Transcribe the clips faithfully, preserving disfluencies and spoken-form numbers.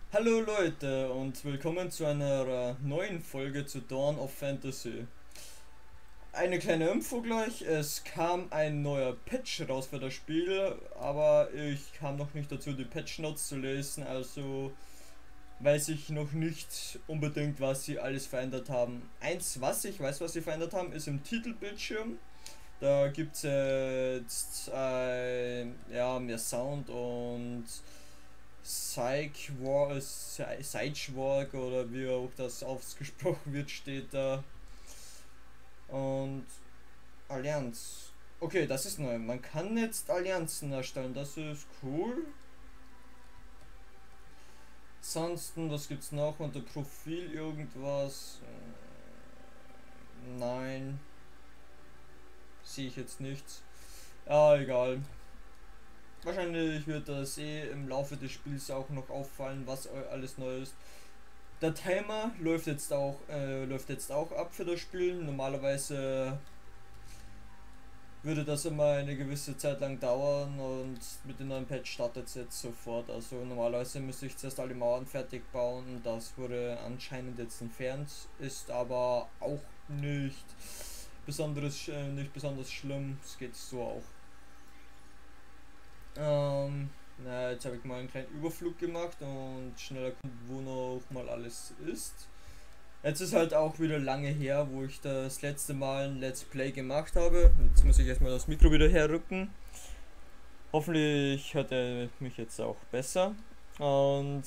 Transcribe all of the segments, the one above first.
Hallo Leute und willkommen zu einer äh, neuen Folge zu Dawn of Fantasy. Eine kleine Info gleich, es kam ein neuer Patch raus für das Spiel, aber ich kam noch nicht dazu, die Patch Notes zu lesen, also weiß ich noch nicht unbedingt, was sie alles verändert haben. Eins, was ich weiß, was sie verändert haben, ist im Titelbildschirm. Da gibt es jetzt äh, ja, mehr Sound und Sidewalk, äh, Sidewalk oder wie auch das ausgesprochen wird, steht da. Und Allianz. Okay, das ist neu. Man kann jetzt Allianzen erstellen, das ist cool. Ansonsten, was gibt's noch? Unter Profil irgendwas? Äh, Nein, sehe ich jetzt nichts. Ja, egal. Wahrscheinlich wird das eh im Laufe des Spiels auch noch auffallen, was alles neu ist. Der Timer läuft jetzt auch äh, läuft jetzt auch ab für das Spiel. Normalerweise würde das immer eine gewisse Zeit lang dauern und mit dem neuen Patch startet es jetzt sofort. Also normalerweise müsste ich zuerst alle Mauern fertig bauen. Das wurde anscheinend jetzt entfernt, ist aber auch nicht besonderes, äh, nicht besonders schlimm. Es geht so auch. Ähm, na, jetzt habe ich mal einen kleinen Überflug gemacht und schnell erkundet, wo noch mal alles ist. Jetzt ist halt auch wieder lange her, wo ich das letzte Mal ein Let's Play gemacht habe. Jetzt muss ich erstmal das Mikro wieder herrücken. Hoffentlich hört er mich jetzt auch besser. Und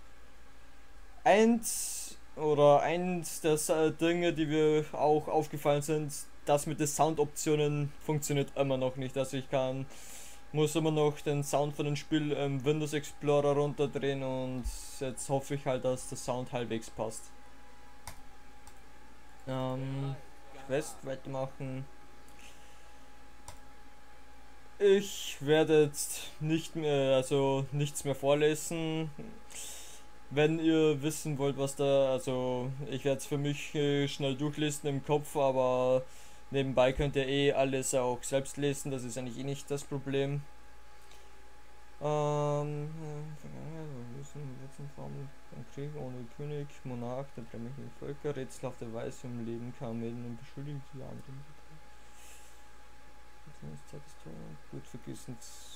eins oder eins der Dinge, die mir auch aufgefallen sind, das mit den Soundoptionen funktioniert immer noch nicht. Also ich kann muss immer noch den Sound von dem Spiel im Windows Explorer runterdrehen und jetzt hoffe ich halt, dass der Sound halbwegs passt. Ähm, Quest weitermachen. Ich werde jetzt nicht mehr, also nichts mehr vorlesen. Wenn ihr wissen wollt, was da, also ich werde es für mich äh, schnell durchlesen im Kopf, aber nebenbei könnt ihr eh alles auch selbst lesen, das ist eigentlich eh nicht das Problem. Ähm, Form von Krieg ohne König, Monarch, der dämlichen Völker, rätselhafte Weise im Leben kam Mäden und beschuldigt die anderen. Gut vergessen.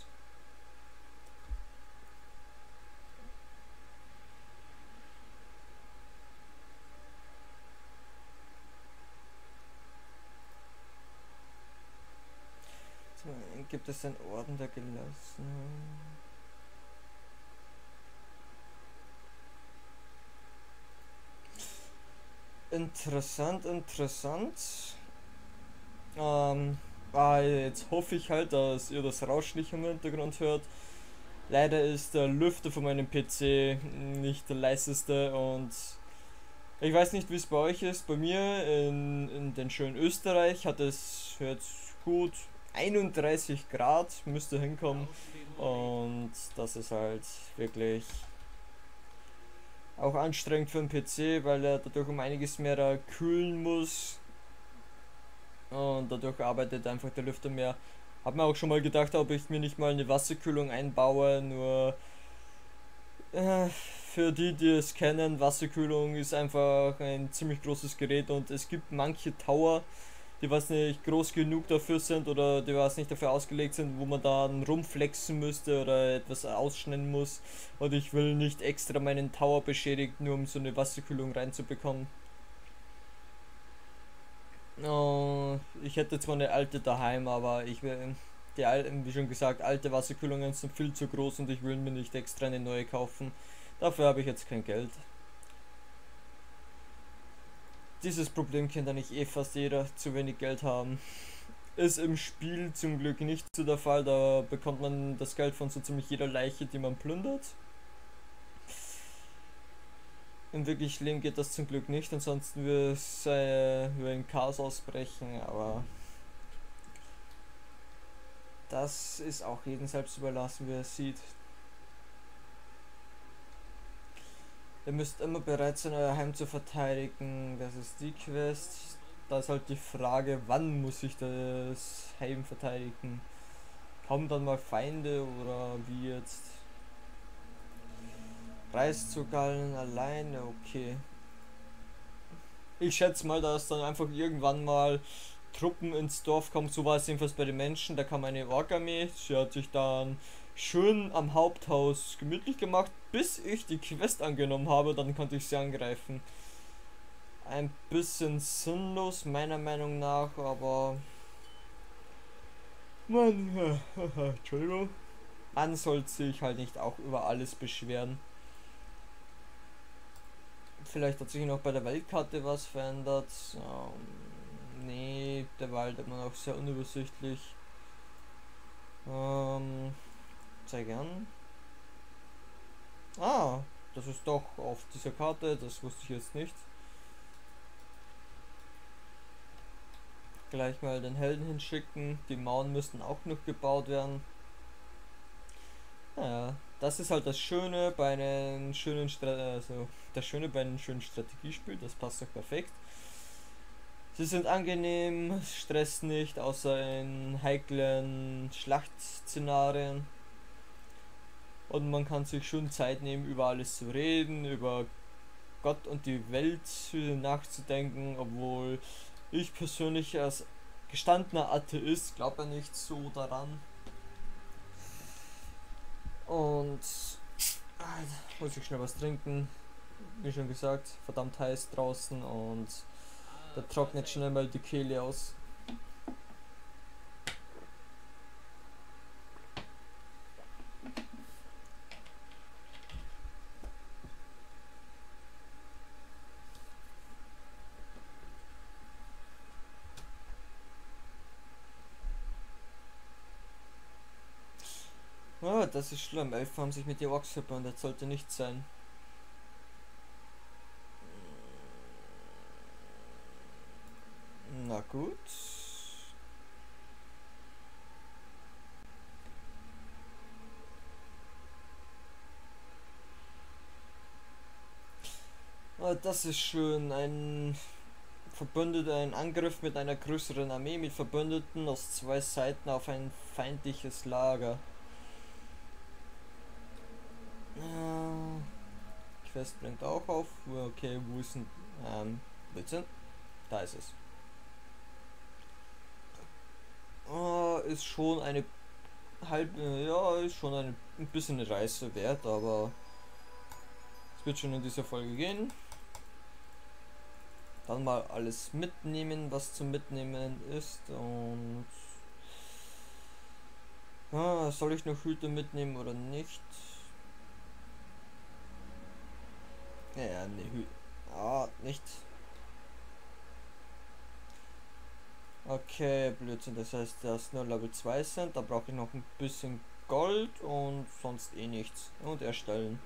Gibt es einen Orden der Gelassenen? Interessant, interessant. Ähm, ah, jetzt hoffe ich halt, dass ihr das Rauschen nicht im Hintergrund hört. Leider ist der Lüfter von meinem P C nicht der leiseste und ich weiß nicht, wie es bei euch ist. Bei mir in, in den schönen Österreich hat es jetzt gut einunddreißig Grad, müsste hinkommen und das ist halt wirklich auch anstrengend für den P C, weil er dadurch um einiges mehr kühlen muss und dadurch arbeitet einfach der Lüfter mehr. Hab mir auch schon mal gedacht, ob ich mir nicht mal eine Wasserkühlung einbaue, nur äh, für die, die es kennen, Wasserkühlung ist einfach ein ziemlich großes Gerät und es gibt manche Tower, die was nicht groß genug dafür sind oder die was nicht dafür ausgelegt sind, wo man dann rumflexen müsste oder etwas ausschneiden muss. Und ich will nicht extra meinen Tower beschädigen, nur um so eine Wasserkühlung reinzubekommen. Oh, ich hätte zwar eine alte daheim, aber ich will, die alten, wie schon gesagt, alte Wasserkühlungen sind viel zu groß und ich will mir nicht extra eine neue kaufen. Dafür habe ich jetzt kein Geld. Dieses Problem kennt eigentlich eh fast jeder, zu wenig Geld haben. Ist im Spiel zum Glück nicht so der Fall, da bekommt man das Geld von so ziemlich jeder Leiche, die man plündert. Im wirklichen Leben geht das zum Glück nicht, ansonsten würde es äh, ein Chaos ausbrechen, aber das ist auch jedem selbst überlassen, wie er es sieht. Ihr müsst immer bereit sein, euer Heim zu verteidigen, das ist die Quest. Da ist halt die Frage, wann muss ich das Heim verteidigen? Kommen dann mal Feinde oder wie jetzt? Reichszugallen alleine, okay. Ich schätze mal, dass dann einfach irgendwann mal Truppen ins Dorf kommen, so war es jedenfalls bei den Menschen. Da kam eine Ork-Armee, sie hat sich dann schön am Haupthaus gemütlich gemacht, bis ich die Quest angenommen habe, dann konnte ich sie angreifen. Ein bisschen sinnlos, meiner Meinung nach, aber man, Entschuldigung, man sollte sich halt nicht auch über alles beschweren. Vielleicht hat sich noch bei der Weltkarte was verändert. Ähm, nee, der Wald ist immer noch sehr unübersichtlich. Ähm, zeig an. Ah, das ist doch auf dieser Karte, das wusste ich jetzt nicht. Gleich mal den Helden hinschicken. Die Mauern müssten auch noch gebaut werden. Naja, das ist halt das Schöne bei einem schönen Stra also das Schöne bei einem schönen Strategiespiel, das passt doch perfekt. Sie sind angenehm, Stress nicht, außer in heiklen Schlachtszenarien. Und man kann sich schon Zeit nehmen, über alles zu reden, über Gott und die Welt nachzudenken, obwohl ich persönlich als gestandener Atheist glaube ja nicht so daran. Und ah, muss ich schnell was trinken. Wie schon gesagt, verdammt heiß draußen und da trocknet schnell mal die Kehle aus. Ah, das ist schlimm. Elfen haben sich mit die Orks verbündet. Das sollte nicht sein. Na gut. Ah, das ist schön. Ein Verbündeter, ein Angriff mit einer größeren Armee mit Verbündeten aus zwei Seiten auf ein feindliches Lager. Ja, Quest bringt auch auf. Okay, wo ist denn? Ähm, bitte? Da ist es. Uh, ist schon eine halbe, ja, ist schon eine, ein bisschen eine Reise wert, aber es wird schon in dieser Folge gehen. Dann mal alles mitnehmen, was zu mitnehmen ist und ah, soll ich noch Hüte mitnehmen oder nicht? Ja, ne, Hüte. Ah, nicht. Okay, Blödsinn, das heißt, dass nur Level zwei sind, da brauche ich noch ein bisschen Gold und sonst eh nichts. Und erstellen.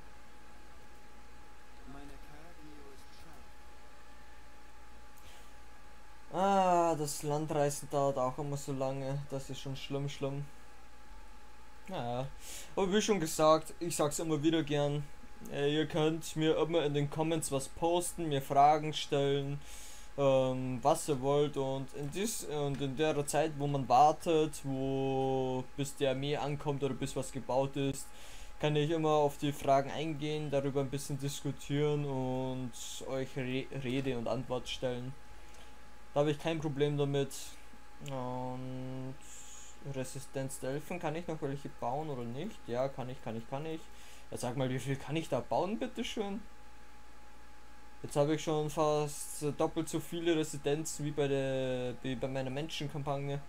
Ah, das Landreisen dauert auch immer so lange, das ist schon schlimm, schlimm. Naja, aber wie schon gesagt, ich sag's immer wieder gern, äh, ihr könnt mir immer in den Comments was posten, mir Fragen stellen, ähm, was ihr wollt und in dies und in der Zeit, wo man wartet, wo bis die Armee ankommt oder bis was gebaut ist, kann ich immer auf die Fragen eingehen, darüber ein bisschen diskutieren und euch Re Rede und Antwort stellen. Da habe ich kein Problem damit. Und Resistenz der Elfen, kann ich noch welche bauen oder nicht? Ja, kann ich, kann ich, kann ich. Ja, sag mal, wie viel kann ich da bauen, bitteschön? Jetzt habe ich schon fast doppelt so viele Residenzen wie bei der wie bei meiner Menschenkampagne.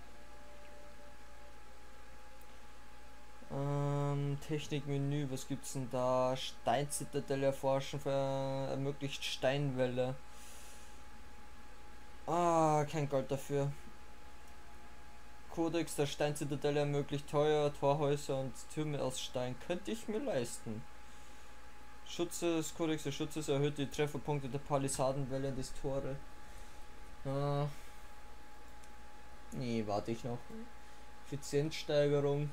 Ähm, Technikmenü, was gibt's denn da? Steinzitadelle erforschen, für, ermöglicht Steinwelle. Ah, kein Gold dafür. Kodex der Steinzitadelle ermöglicht teuer Torhäuser und Türme aus Stein. Könnte ich mir leisten. Schutz des Kodex des Schutzes erhöht die Trefferpunkte der Palisadenwelle des Tore. Ah. Nee, warte ich noch. Effizienzsteigerung.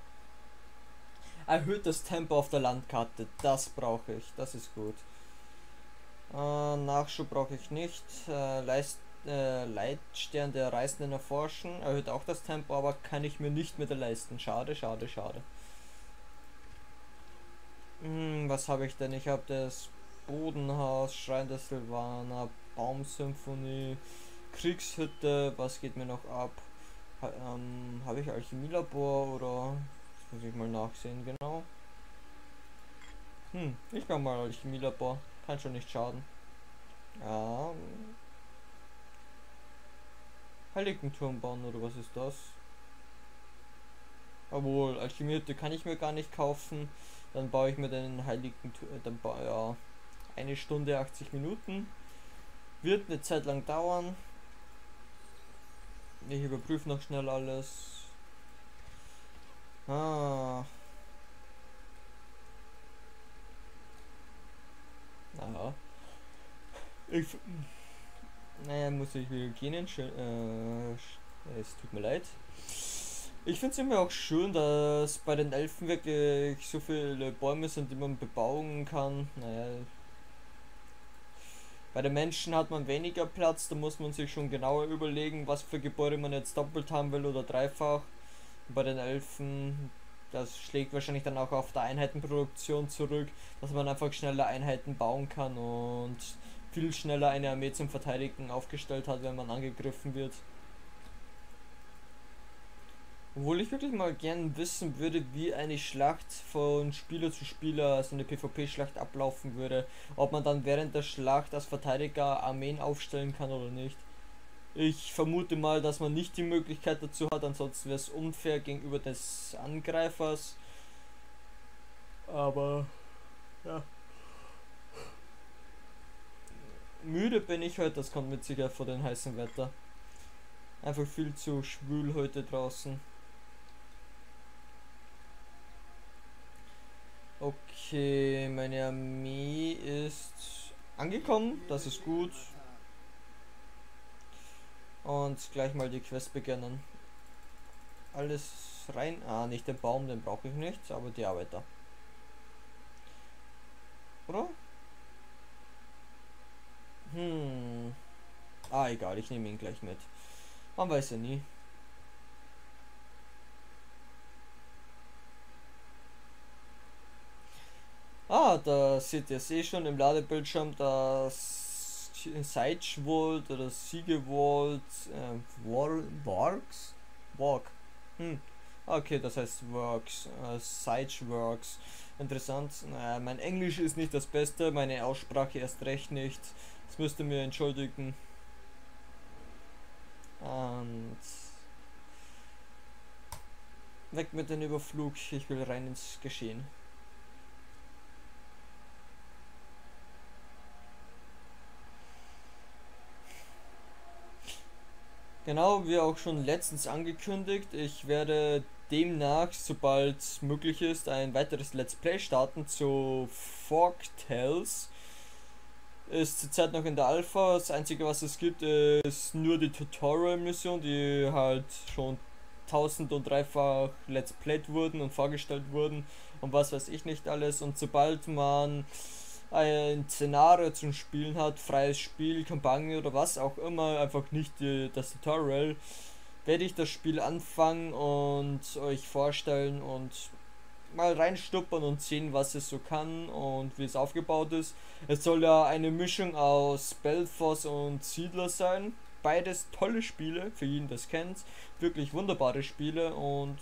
Erhöht das Tempo auf der Landkarte. Das brauche ich. Das ist gut. Äh, Nachschub brauche ich nicht. Äh, Leist, äh, Leitstern der Reisenden erforschen. Erhöht auch das Tempo, aber kann ich mir nicht mehr leisten. Schade, schade, schade. Hm, was habe ich denn? Ich habe das Bodenhaus, Schrein der Silvaner, Baumsymphonie, Kriegshütte, was geht mir noch ab? Ha, ähm, habe ich Alchemielabor oder? Das muss ich mal nachsehen, genau. Hm, ich mache mal Alchemielabor. Kann schon nicht schaden. Ja, Heiligenturm bauen oder was ist das? Obwohl, Alchemierte kann ich mir gar nicht kaufen. Dann baue ich mir den Heiligen Tu- äh, dann ba ja, eine Stunde achtzig Minuten. Wird eine Zeit lang dauern. Ich überprüfe noch schnell alles. Ah, naja. Ich, naja, muss ich wieder gehen. Äh, es tut mir leid. Ich finde es immer auch schön, dass bei den Elfen wirklich so viele Bäume sind, die man bebauen kann. Naja, bei den Menschen hat man weniger Platz, da muss man sich schon genauer überlegen, was für Gebäude man jetzt doppelt haben will oder dreifach. Und bei den Elfen, das schlägt wahrscheinlich dann auch auf der Einheitenproduktion zurück, dass man einfach schneller Einheiten bauen kann und viel schneller eine Armee zum Verteidigen aufgestellt hat, wenn man angegriffen wird. Obwohl ich wirklich mal gern wissen würde, wie eine Schlacht von Spieler zu Spieler, also eine PvP-Schlacht ablaufen würde. Ob man dann während der Schlacht als Verteidiger Armeen aufstellen kann oder nicht. Ich vermute mal, dass man nicht die Möglichkeit dazu hat, ansonsten wäre es unfair gegenüber des Angreifers. Aber ja. Müde bin ich heute, das kommt mit Sicherheit vor dem heißen Wetter. Einfach viel zu schwül heute draußen. Okay, meine Armee ist angekommen, das ist gut. Und gleich mal die Quest beginnen. Alles rein. Ah, nicht den Baum, den brauche ich nicht, aber die Arbeiter. Oder? Hm. Ah, egal, ich nehme ihn gleich mit. Man weiß ja nie. Ah, da seht ihr eh schon im Ladebildschirm das Sideswold oder Siegewold äh, War Works? Walk. Hm. Okay, das heißt Works. Äh, Sideworks. Interessant. Naja, mein Englisch ist nicht das Beste, meine Aussprache erst recht nicht. Das müsst ihr mir entschuldigen. Und weg mit dem Überflug, ich will rein ins Geschehen. Genau, wie auch schon letztens angekündigt, ich werde demnach, sobald möglich ist, ein weiteres Let's Play starten zu Fork Tales. Ist zurzeit noch in der Alpha, das einzige was es gibt ist nur die Tutorial-Mission, die halt schon tausend und dreifach Let's Played wurden und vorgestellt wurden und was weiß ich nicht alles. Und sobald man ein Szenario zum Spielen hat, freies Spiel, Kampagne oder was auch immer, einfach nicht die, das Tutorial, werde ich das Spiel anfangen und euch vorstellen und mal reinstuppern und sehen, was es so kann und wie es aufgebaut ist. Es soll ja eine Mischung aus Spellforce und Siedler sein. Beides tolle Spiele, für jeden das kennt. Wirklich wunderbare Spiele und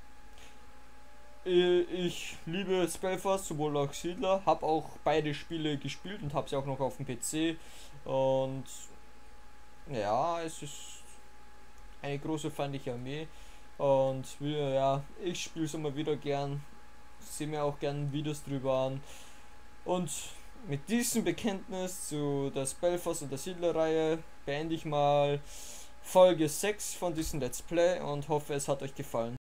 ich liebe Spellforce, sowohl auch Siedler, habe auch beide Spiele gespielt und habe sie auch noch auf dem P C und ja, es ist eine große feindliche Armee und ja, ich spiele es immer wieder gern, sehe mir auch gern Videos drüber an und mit diesem Bekenntnis zu der Spellforce und der Siedler-Reihe beende ich mal Folge sechs von diesem Let's Play und hoffe es hat euch gefallen.